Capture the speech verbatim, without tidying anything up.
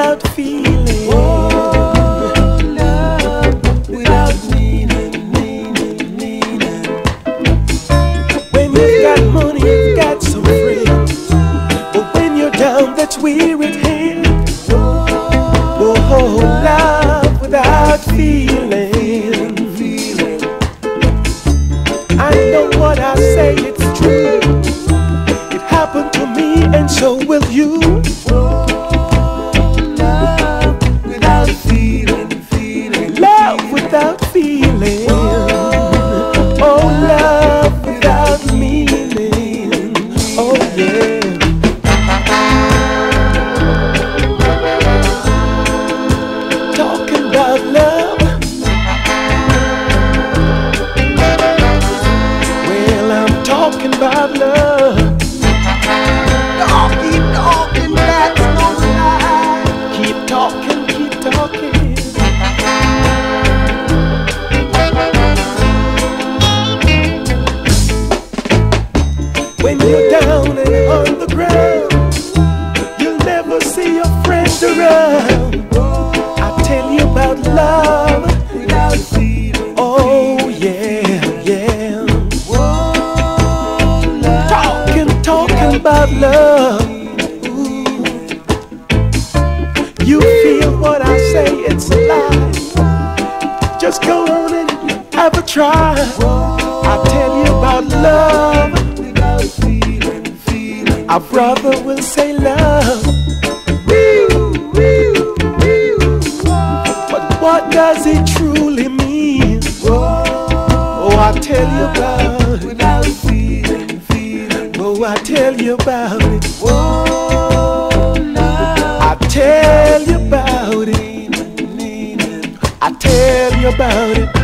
without feeling. Oh, love without meaning, meaning, meaning. When you've got money, you've got some friends, but when you're down, that's where it ends. Oh, love without feeling. I know what I say, it's true. It happened to me, and so will you. Oh, love without feeling, feeling. Love without feeling. Oh, love without meaning. Oh, yeah. Talking about love. Well, I'm talking about love. Oh, keep talking, that's no lie. Keep talking, keep talking. When you're down and on the ground, you'll never see your friends around. I tell you about love Without feeling. Oh yeah, yeah. Oh, love. Talking, talking about love. Ooh. You feel what I say, it's a lie. Just go on and have a try. I tell you about love. Without feeling, feeling. Our brother will say love. But what does it truly mean? Oh, I tell you about it. Without feeling, feeling. Oh, I tell you about it. Oh, love. I tell you about it. I tell you about it.